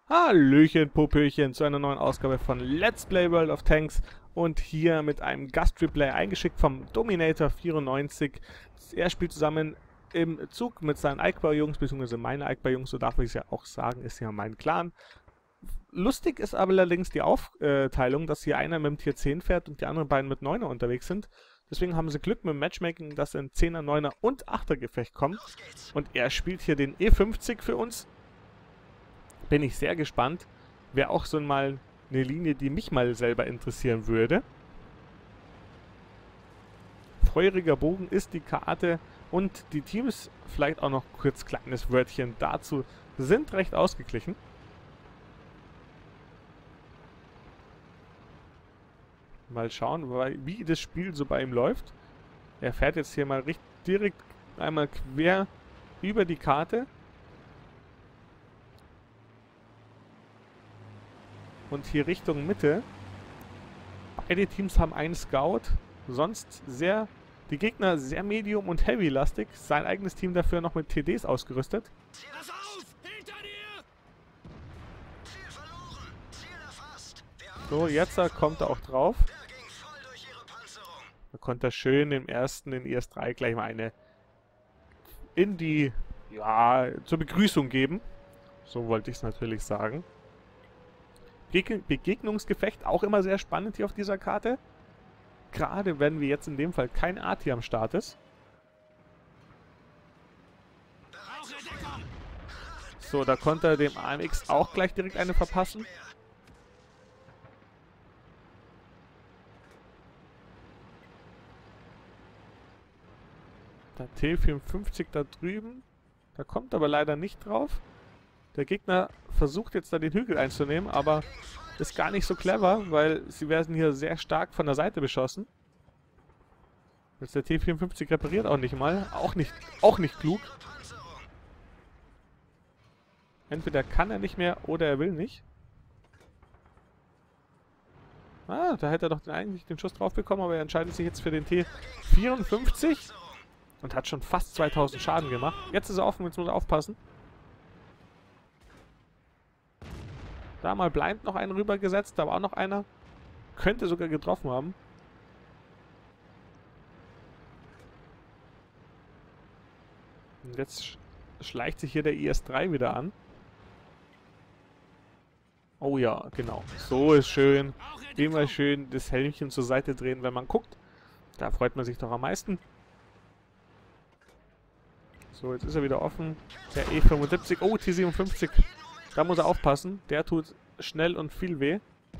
Hallöchen, Popöchen, zu einer neuen Ausgabe von Let's Play World of Tanks und hier mit einem Gast-Replay eingeschickt vom Dominator94. Er spielt zusammen im Zug mit seinen Eichbau-Jungs, beziehungsweise meine Eichbau-Jungs, so darf ich es ja auch sagen, ist ja mein Clan. Lustig ist aber allerdings die Aufteilung, dass hier einer mit dem Tier 10 fährt und die anderen beiden mit 9er unterwegs sind. Deswegen haben sie Glück mit dem Matchmaking, dass ein 10er, 9er und 8er Gefecht kommt. Und er spielt hier den E50 für uns. Bin ich sehr gespannt. Wäre auch so mal eine Linie, die mich mal selber interessieren würde. Feuriger Bogen ist die Karte und die Teams, vielleicht auch noch kurz kleines Wörtchen dazu, sind recht ausgeglichen. Mal schauen, wie das Spiel so bei ihm läuft. Er fährt jetzt hier mal direkt einmal quer über die Karte. Und hier Richtung Mitte. Beide Teams haben einen Scout. Sonst die Gegner sehr medium und heavy lastig. Sein eigenes Team dafür noch mit TDs ausgerüstet. Pass auf! Hinter dir! Ziel verloren! Ziel erfasst! So, jetzt kommt er auch drauf. Da konnte er schön im ersten, in IS-3 gleich mal eine zur Begrüßung geben. So wollte ich es natürlich sagen. Begegnungsgefecht auch immer sehr spannend hier auf dieser Karte. Gerade wenn wir jetzt in dem Fall kein AT am Start ist. So, da konnte er dem AMX auch gleich direkt eine verpassen. Der T54 da drüben. Da kommt aber leider nicht drauf. Der Gegner versucht jetzt da den Hügel einzunehmen, aber ist gar nicht so clever, weil sie werden hier sehr stark von der Seite beschossen. Jetzt der T54 repariert auch nicht mal. Auch nicht klug. Entweder kann er nicht mehr oder er will nicht. Ah, da hätte er doch eigentlich den Schuss drauf bekommen, aber er entscheidet sich jetzt für den T54 und hat schon fast 2000 Schaden gemacht. Jetzt ist er offen, jetzt muss er aufpassen. Da mal blind noch einen rübergesetzt, da war auch noch einer. Könnte sogar getroffen haben. Und jetzt schleicht sich hier der IS-3 wieder an. Oh ja, genau. So ist schön. Immer schön das Helmchen zur Seite drehen, wenn man guckt. Da freut man sich doch am meisten. So, jetzt ist er wieder offen. Der E75. Oh, T57. Da muss er aufpassen. Der tut schnell und viel weh.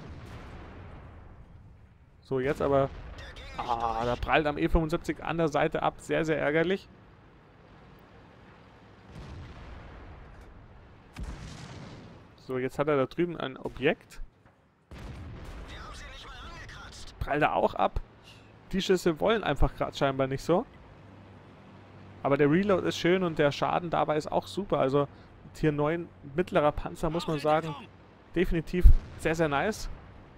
So, jetzt aber... da prallt am E75 an der Seite ab. Sehr, sehr ärgerlich. So, jetzt hat er da drüben ein Objekt. Prallt er auch ab. Die Schüsse wollen einfach gerade scheinbar nicht so. Aber der Reload ist schön und der Schaden dabei ist auch super. Also Tier 9 mittlerer Panzer, muss man sagen, definitiv sehr, sehr nice.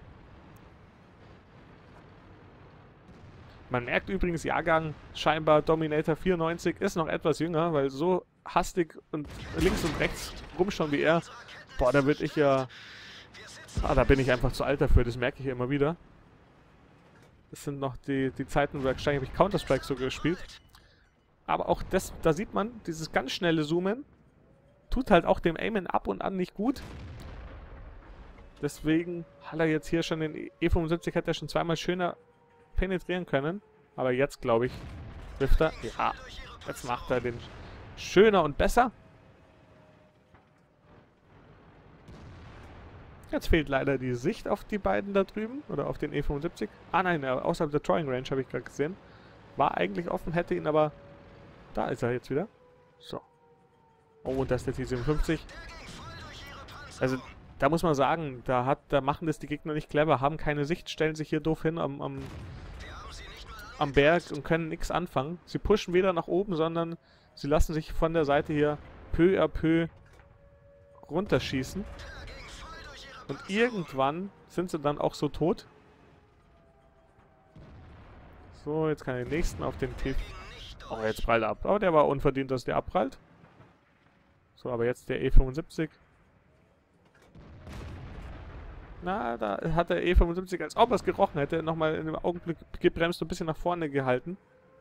Man merkt übrigens, Jahrgang scheinbar Dominator 94 ist noch etwas jünger, weil so hastig und links und rechts rumschauen wie er, boah, da würde ich ja... da bin ich einfach zu alt dafür, das merke ich ja immer wieder. Das sind noch die Zeiten, wo wahrscheinlich habe ich Counter-Strike so gespielt. Aber auch das, da sieht man, dieses ganz schnelle Zoomen tut halt auch dem Aimen ab und an nicht gut. Deswegen hat er jetzt hier schon den E75, hat er schon zweimal schöner penetrieren können. Aber jetzt, glaube ich, trifft er. Ja, jetzt macht er den schöner und besser. Jetzt fehlt leider die Sicht auf die beiden da drüben. Oder auf den E75. Ah nein, außerhalb der Throwing Range habe ich gerade gesehen. War eigentlich offen, hätte ihn aber... Da ist er jetzt wieder. So. Oh, und das ist der T57. Also, da muss man sagen, da machen das die Gegner nicht clever, haben keine Sicht, stellen sich hier doof hin am Berg und können nichts anfangen. Sie pushen weder nach oben, sondern sie lassen sich von der Seite hier peu à peu runterschießen. Und irgendwann sind sie dann auch so tot. So, jetzt kann er den nächsten auf den T... Oh, jetzt prallt er ab. Aber der war unverdient, dass der abprallt. So, aber jetzt der E75. Na, da hat der E75, als ob er es gerochen hätte, nochmal in dem Augenblick gebremst und ein bisschen nach vorne gehalten.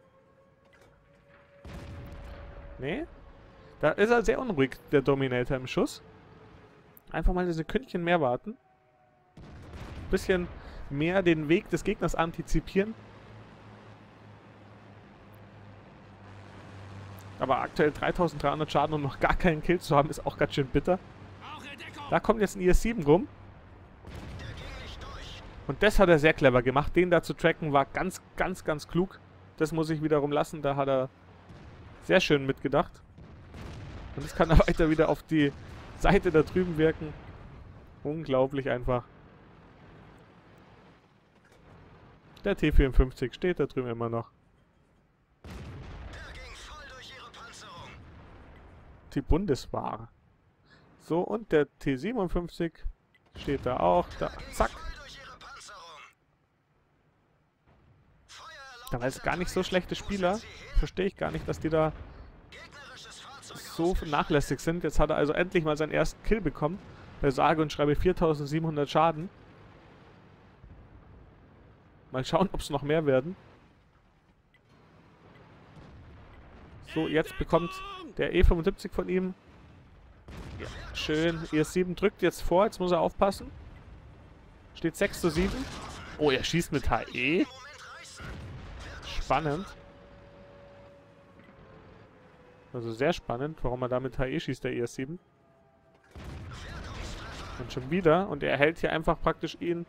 Nee. Da ist er sehr unruhig, der Dominator im Schuss. Einfach mal ein Sekündchen mehr warten. Bisschen mehr den Weg des Gegners antizipieren. Aber aktuell 3300 Schaden und noch gar keinen Kill zu haben, ist auch ganz schön bitter. Da kommt jetzt ein IS-7 rum. Und das hat er sehr clever gemacht. Den da zu tracken war ganz, ganz, ganz klug. Das muss ich wiederum lassen. Da hat er sehr schön mitgedacht. Und jetzt kann er weiter wieder auf die Seite da drüben wirken. Unglaublich einfach. Der T54 steht da drüben immer noch. Die Bundeswehr. So, und der T57 steht da auch. Da, zack. Da war es gar nicht so schlechte Spieler. Verstehe ich gar nicht, dass die da so nachlässig sind. Jetzt hat er also endlich mal seinen ersten Kill bekommen. Bei sage und schreibe 4700 Schaden. Mal schauen, ob es noch mehr werden. So, jetzt bekommt der E75 von ihm. Ja, schön. IS-7 drückt jetzt vor. Jetzt muss er aufpassen. Steht 6:7. Oh, er schießt mit HE. Spannend. Also sehr spannend, warum er da mit HE schießt, der IS-7. Und schon wieder. Und er hält hier einfach praktisch ihn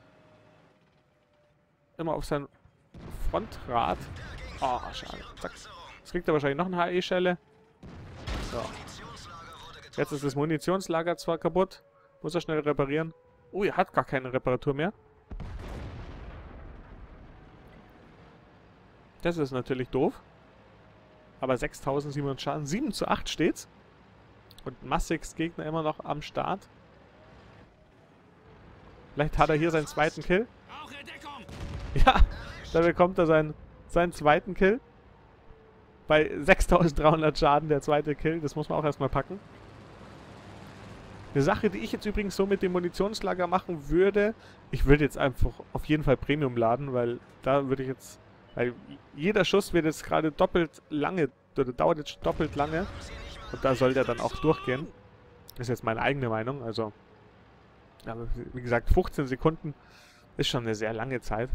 immer auf sein Frontrad. Oh, schade. Zack. Jetzt kriegt er wahrscheinlich noch eine HE-Schelle. So. Jetzt ist das Munitionslager zwar kaputt. Muss er schnell reparieren. Oh, er hat gar keine Reparatur mehr. Das ist natürlich doof. Aber 6700 Schaden. 7:8 steht's. Und Massix Gegner immer noch am Start. Vielleicht hat er hier seinen zweiten Kill. Ja, da bekommt er seinen zweiten Kill. Bei 6300 Schaden der zweite Kill. Das muss man auch erstmal packen. Eine Sache, die ich jetzt übrigens so mit dem Munitionslager machen würde. Ich würde jetzt einfach auf jeden Fall Premium laden, weil da würde ich jetzt... Weil jeder Schuss wird jetzt gerade doppelt lange, oder dauert jetzt doppelt lange. Und da soll der dann auch durchgehen. Das ist jetzt meine eigene Meinung, also... Aber wie gesagt, 15 Sekunden ist schon eine sehr lange Zeit.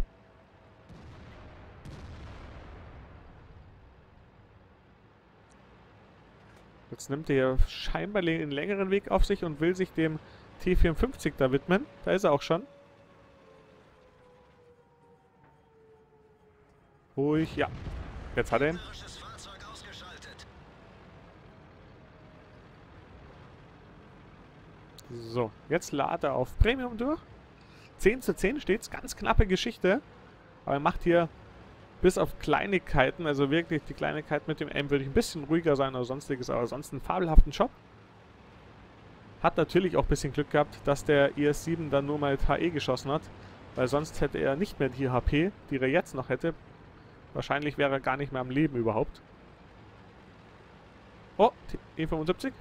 Jetzt nimmt er hier scheinbar den längeren Weg auf sich und will sich dem T54 da widmen. Da ist er auch schon. Ruhig, ja. Jetzt hat er ihn. So, jetzt ladet er auf Premium durch. 10:10 steht's, ganz knappe Geschichte. Aber er macht hier bis auf Kleinigkeiten, also wirklich die Kleinigkeit mit dem Aim würde ich ein bisschen ruhiger sein oder sonstiges, aber sonst einen fabelhaften Job. Hat natürlich auch ein bisschen Glück gehabt, dass der IS-7 dann nur mal mit HE geschossen hat, weil sonst hätte er nicht mehr die HP, die er jetzt noch hätte. Wahrscheinlich wäre er gar nicht mehr am Leben überhaupt. Oh, E75.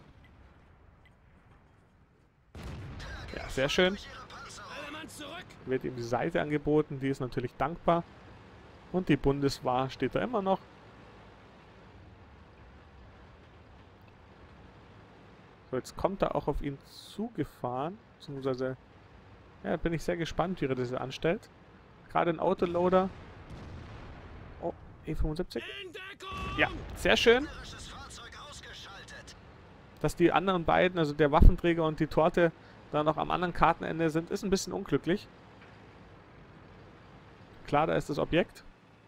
Ja, sehr schön. Wird ihm die Seite angeboten, die ist natürlich dankbar. Und die Bundeswehr steht da immer noch. So, jetzt kommt er auch auf ihn zugefahren. Beziehungsweise, ja, bin ich sehr gespannt, wie er das anstellt. Gerade ein Autoloader. Oh, E75. Ja, sehr schön. Dass die anderen beiden, also der Waffenträger und die Torte, da noch am anderen Kartenende sind, ist ein bisschen unglücklich. Klar, da ist das Objekt.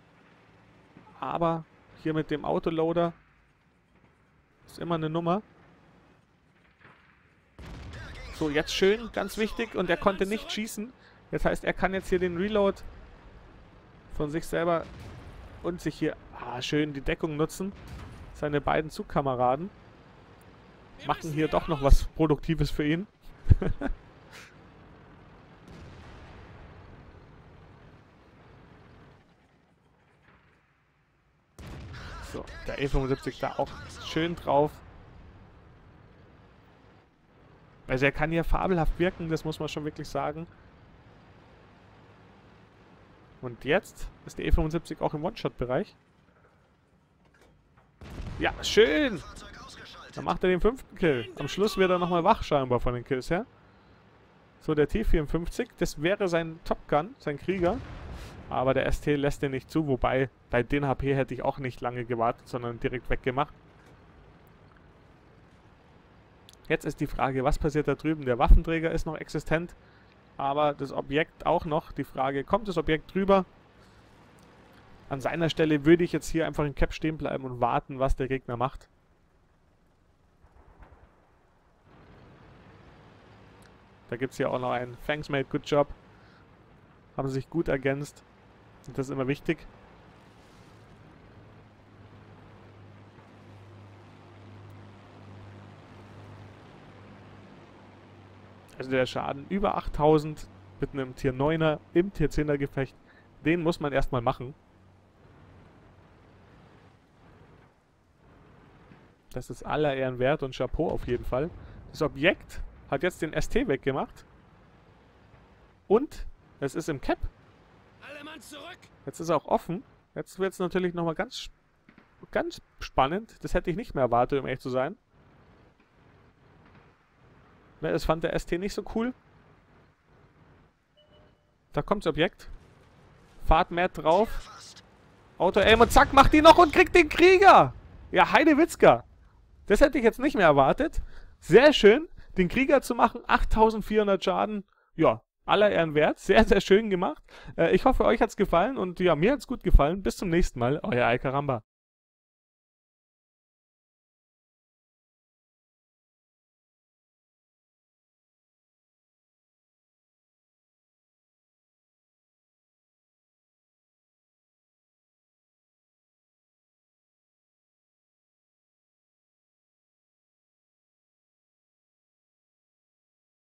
Aber hier mit dem Autoloader ist immer eine Nummer. So, jetzt schön, ganz wichtig. Und er konnte nicht schießen. Das heißt, er kann jetzt hier den Reload von sich selber und sich hier schön die Deckung nutzen. Seine beiden Zugkameraden machen hier doch noch was Produktives für ihn. So, der E75 da auch schön drauf. Also er kann hier fabelhaft wirken, das muss man schon wirklich sagen. Und jetzt ist der E75 auch im One-Shot-Bereich. Ja, schön! Dann macht er den 5. Kill. Am Schluss wird er nochmal wach scheinbar von den Kills her. So, der T54, das wäre sein Top Gun, sein Krieger. Aber der ST lässt den nicht zu, wobei bei den HP hätte ich auch nicht lange gewartet, sondern direkt weggemacht. Jetzt ist die Frage, was passiert da drüben? Der Waffenträger ist noch existent, aber das Objekt auch noch. Die Frage, kommt das Objekt drüber? An seiner Stelle würde ich jetzt hier einfach im Cap stehen bleiben und warten, was der Gegner macht. Da gibt es hier auch noch einen Fangs made good job. Haben sich gut ergänzt. Und das ist immer wichtig. Also der Schaden über 8000 mit einem Tier 9er im Tier 10er Gefecht, den muss man erstmal machen. Das ist aller Ehren wert und Chapeau auf jeden Fall. Das Objekt hat jetzt den ST weggemacht. Und es ist im Cap. Alle Mann zurück! Jetzt ist er auch offen. Jetzt wird es natürlich nochmal ganz spannend. Das hätte ich nicht mehr erwartet, um ehrlich zu sein. Das fand der ST nicht so cool. Da kommt das Objekt. Fahrt Matt drauf. Auto-Aim und zack, macht die noch und kriegt den Krieger. Ja, Heidewitzka. Das hätte ich jetzt nicht mehr erwartet. Sehr schön, den Krieger zu machen. 8400 Schaden. Ja, aller Ehren wert. Sehr, sehr schön gemacht. Ich hoffe, euch hat es gefallen und ja, mir hat es gut gefallen. Bis zum nächsten Mal. Euer Alcaramba.